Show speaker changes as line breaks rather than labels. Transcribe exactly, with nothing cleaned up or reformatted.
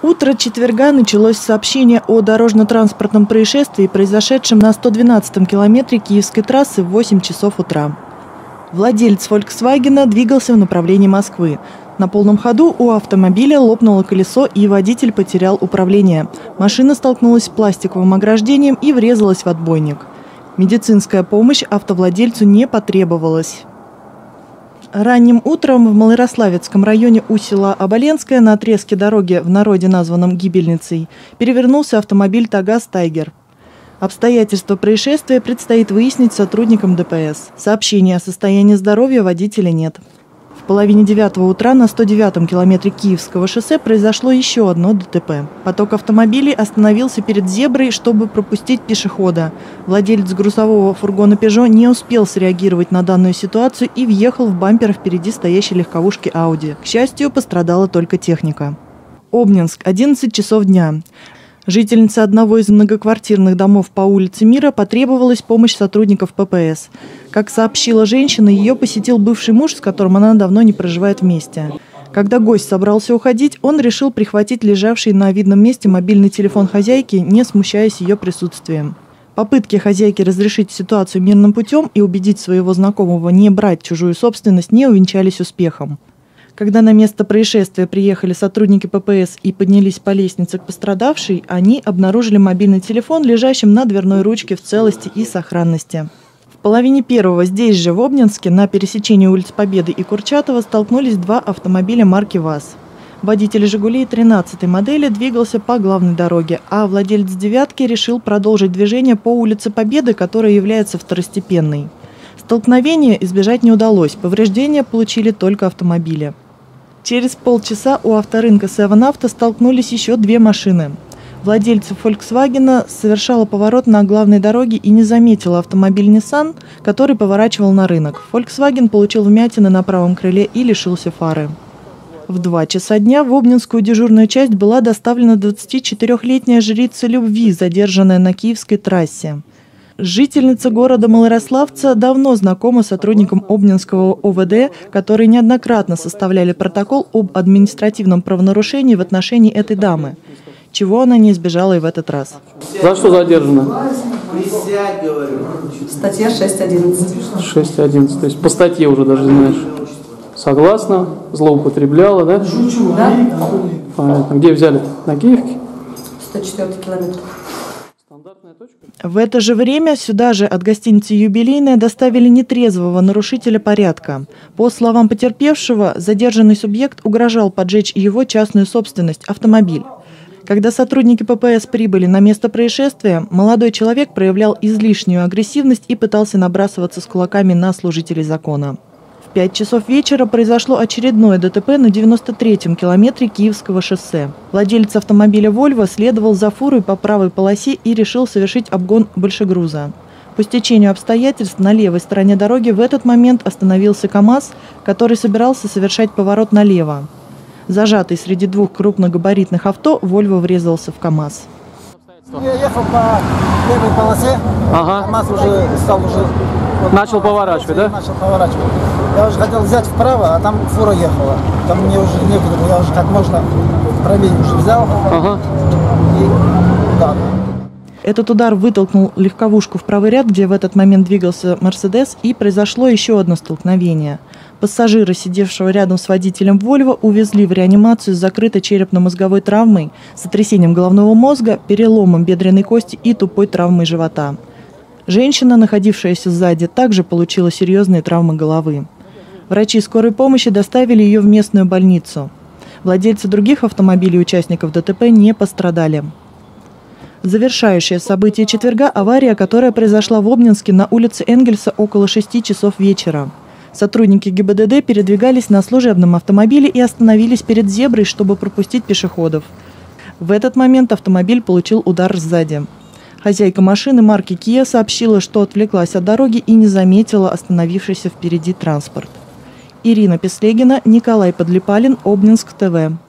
Утро четверга началось с сообщения о дорожно-транспортном происшествии, произошедшем на сто двенадцатом километре Киевской трассы в восемь часов утра. Владелец «Фольксвагена» двигался в направлении Москвы. На полном ходу у автомобиля лопнуло колесо, и водитель потерял управление. Машина столкнулась с пластиковым ограждением и врезалась в отбойник. Медицинская помощь автовладельцу не потребовалась. Ранним утром в Малоярославецком районе у села Оболенское на отрезке дороги, в народе названном Гибельницей, перевернулся автомобиль «Тагаз Тайгер». Обстоятельства происшествия предстоит выяснить сотрудникам ДПС. Сообщения о состоянии здоровья водителя нет. В половине девятого утра на сто девятом километре Киевского шоссе произошло еще одно ДТП. Поток автомобилей остановился перед зеброй, чтобы пропустить пешехода. Владелец грузового фургона «Пежо» не успел среагировать на данную ситуацию и въехал в бампер впереди стоящей легковушки «Ауди». К счастью, пострадала только техника. Обнинск, одиннадцать часов дня. Жительнице одного из многоквартирных домов по улице Мира потребовалась помощь сотрудников ППС. Как сообщила женщина, ее посетил бывший муж, с которым она давно не проживает вместе. Когда гость собрался уходить, он решил прихватить лежавший на видном месте мобильный телефон хозяйки, не смущаясь ее присутствием. Попытки хозяйки разрешить ситуацию мирным путем и убедить своего знакомого не брать чужую собственность не увенчались успехом. Когда на место происшествия приехали сотрудники ППС и поднялись по лестнице к пострадавшей, они обнаружили мобильный телефон, лежащим на дверной ручке в целости и сохранности. В половине первого здесь же, в Обнинске, на пересечении улиц Победы и Курчатова столкнулись два автомобиля марки ВАЗ. Водитель «Жигулей» тринадцатой модели двигался по главной дороге, а владелец «девятки» решил продолжить движение по улице Победы, которая является второстепенной. Столкновения избежать не удалось, повреждения получили только автомобили. Через полчаса у авторынка «Севен Авто» столкнулись еще две машины. Владельца «Фольксвагена» совершала поворот на главной дороге и не заметила автомобиль «Ниссан», который поворачивал на рынок. «Фольксваген» получил вмятины на правом крыле и лишился фары. В два часа дня в Обнинскую дежурную часть была доставлена двадцатичетырёхлетняя жрица любви, задержанная на Киевской трассе. Жительница города Малоярославца давно знакома с сотрудником Обнинского ОВД, которые неоднократно составляли протокол об административном правонарушении в отношении этой дамы, чего она не избежала и в этот раз.
За что задержана?
Статья шесть одиннадцать.
шесть одиннадцать, то есть по статье уже даже знаешь. Согласна? Злоупотребляла, да?
Да.
Понятно. Где взяли? На Киевке?
сто четвёртый километр.
В это же время сюда же от гостиницы «Юбилейная» доставили нетрезвого нарушителя порядка. По словам потерпевшего, задержанный субъект угрожал поджечь его частную собственность – автомобиль. Когда сотрудники ППС прибыли на место происшествия, молодой человек проявлял излишнюю агрессивность и пытался набрасываться с кулаками на служителей закона. В пять часов вечера произошло очередное ДТП на девяносто третьем километре Киевского шоссе. Владелец автомобиля «Вольво» следовал за фурой по правой полосе и решил совершить обгон большегруза. По стечению обстоятельств на левой стороне дороги в этот момент остановился КАМАЗ, который собирался совершать поворот налево. Зажатый среди двух крупногабаритных авто, «Вольво» врезался в КАМАЗ.
Я ехал по левой полосе,
ага.
КАМАЗ уже стал уже...
Начал поворачивать, да?
Начал поворачивать. Я уже хотел взять вправо, а там фура ехала. Там мне уже некуда, я уже как можно правее уже взял.
Ага.
И удар.
Этот удар вытолкнул легковушку в правый ряд, где в этот момент двигался «Мерседес», и произошло еще одно столкновение. Пассажира, сидевшего рядом с водителем «Вольво», увезли в реанимацию с закрытой черепно-мозговой травмой, сотрясением головного мозга, переломом бедренной кости и тупой травмой живота. Женщина, находившаяся сзади, также получила серьезные травмы головы. Врачи скорой помощи доставили ее в местную больницу. Владельцы других автомобилей участников ДТП не пострадали. Завершающее событие четверга – авария, которая произошла в Обнинске на улице Энгельса около шести часов вечера. Сотрудники ГИБДД передвигались на служебном автомобиле и остановились перед зеброй, чтобы пропустить пешеходов. В этот момент автомобиль получил удар сзади. Хозяйка машины марки Kia сообщила, что отвлеклась от дороги и не заметила остановившийся впереди транспорт. Ирина Песлегина, Николай Подлипалин, Обнинск ТВ.